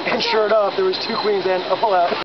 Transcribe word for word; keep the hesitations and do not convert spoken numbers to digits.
And sure enough, there was two queens and a pullout.